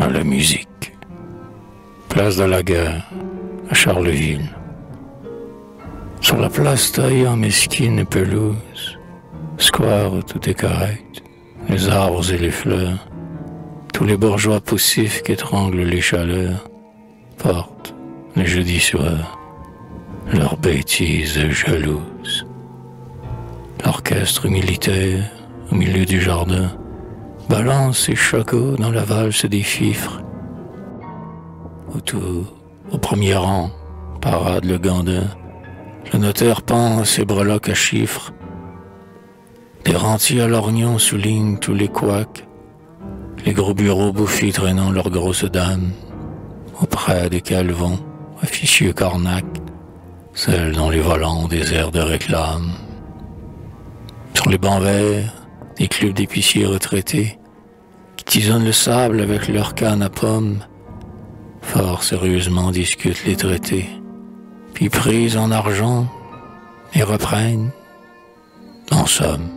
à la musique. Place de la Guerre, à Charleville. Sur la place taillée en mesquine et pelouse, square où tout est correct, les arbres et les fleurs, tous les bourgeois poussifs qui étranglent les chaleurs, portent, les jeudis soirs, leurs bêtises jalouses. L'orchestre militaire, au milieu du jardin, balance ses chocos dans la valse des fifres. Autour, au premier rang, parade le gandin, le notaire pend ses breloques à chiffres. Les rentiers à lorgnon soulignent tous les couacs, les gros bureaux bouffis traînant leurs grosses dames, auprès desquels vont, officieux cornac, celles dont les volants des airs de réclame. Sur les bancs verts, des clubs d'épiciers retraités, qui tisonnent le sable avec leurs cannes à pommes, fort sérieusement discutent les traités, puis pris en argent, et reprennent, en somme.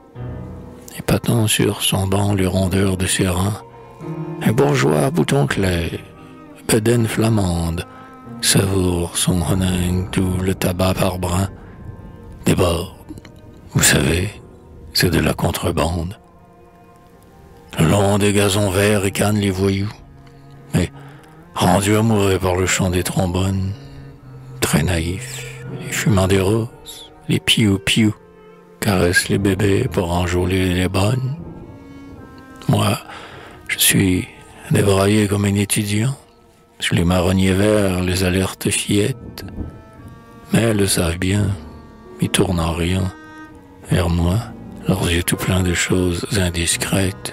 Épatant sur son banc les rondeurs de ses reins, un bourgeois à boutons clairs, bedaine flamande, savoure son honingue d'où le tabac par brin déborde. Vous savez, c'est de la contrebande. Le long des gazons verts ricanent les voyous, mais rendus amoureux par le chant des trombones, très naïfs, les fumants des roses, les piou-piou, caressent les bébés pour enjôler les bonnes. Moi, je suis débraillé comme un étudiant, sous les marronniers verts, les alertes fillettes, mais elles le savent bien, ils tournent en riant vers moi, leurs yeux tout pleins de choses indiscrètes.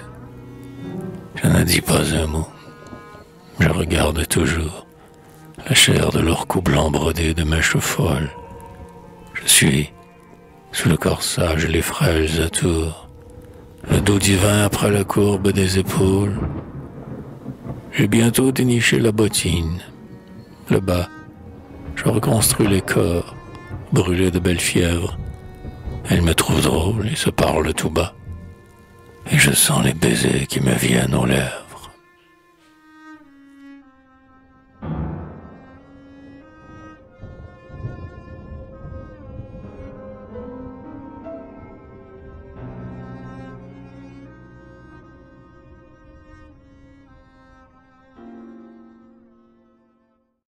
Je ne dis pas un mot. Je regarde toujours la chair de leur cou blanc brodé de mèches folles. Je suis sous le corsage et les frêles atours, le dos divin après la courbe des épaules. J'ai bientôt déniché la bottine, le bas. Je reconstruis les corps, brûlés de belle fièvre. Elle me trouve drôle et se parle tout bas. Et je sens les baisers qui me viennent aux lèvres.